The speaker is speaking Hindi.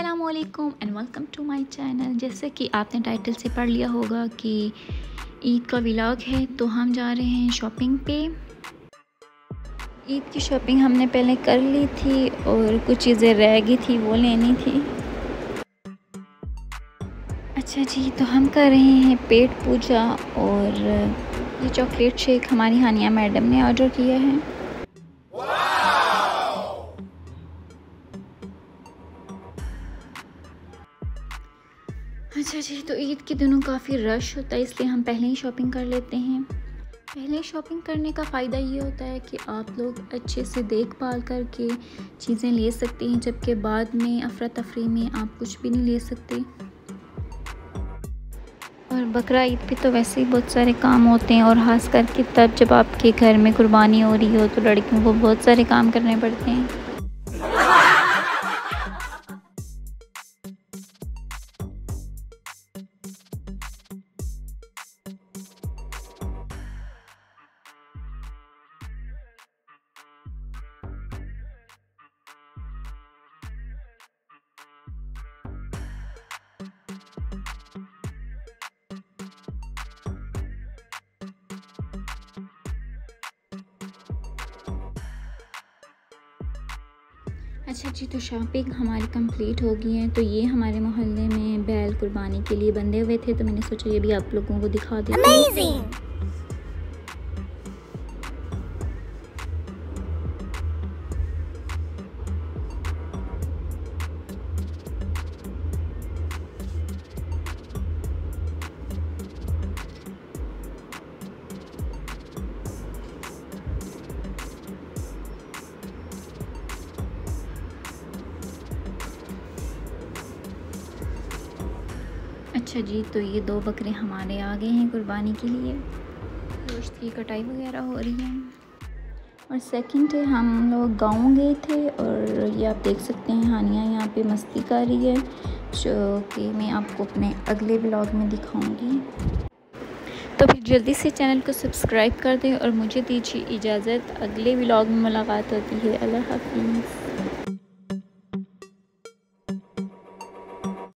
अस्सलामुअलैकुम and welcome to my channel. जैसे कि आपने टाइटल से पढ़ लिया होगा कि ईद का व्लॉग है, तो हम जा रहे हैं शॉपिंग पे। ईद की शॉपिंग हमने पहले कर ली थी और कुछ चीज़ें रह गई थी, वो लेनी थी। अच्छा जी, तो हम कर रहे हैं पेट पूजा और ये चॉकलेट शेक हमारी हानिया मैडम ने ऑर्डर किया है। अच्छा जी, तो ईद के दिनों काफ़ी रश होता है, इसलिए हम पहले ही शॉपिंग कर लेते हैं। पहले शॉपिंग करने का फ़ायदा ये होता है कि आप लोग अच्छे से देखभाल करके चीज़ें ले सकते हैं, जबकि बाद में अफरा तफरी में आप कुछ भी नहीं ले सकते। और बकरा ईद पे तो वैसे ही बहुत सारे काम होते हैं, और ख़ास करके तब जब आपके घर में कुर्बानी हो रही हो तो लड़कियों को बहुत सारे काम करने पड़ते हैं। अच्छा जी, तो शॉपिंग हमारी कंप्लीट हो गई है। तो ये हमारे मोहल्ले में बैल कुर्बानी के लिए बंधे हुए थे, तो मैंने सोचा ये भी आप लोगों को दिखा देती हूँ। अच्छा जी, तो ये 2 बकरे हमारे आ गए हैं कुर्बानी के लिए। गोश्त की कटाई वगैरह हो रही है। और सेकंड डे हम लोग गाँव गए थे, और ये आप देख सकते हैं हानिया यहाँ पे मस्ती कर रही है, जो कि मैं आपको अपने अगले व्लॉग में दिखाऊंगी। तो फिर जल्दी से चैनल को सब्सक्राइब कर दें और मुझे दीजिए इजाज़त। अगले व्लॉग में मुलाकात होती है। अल्लाह हाफ़िज़।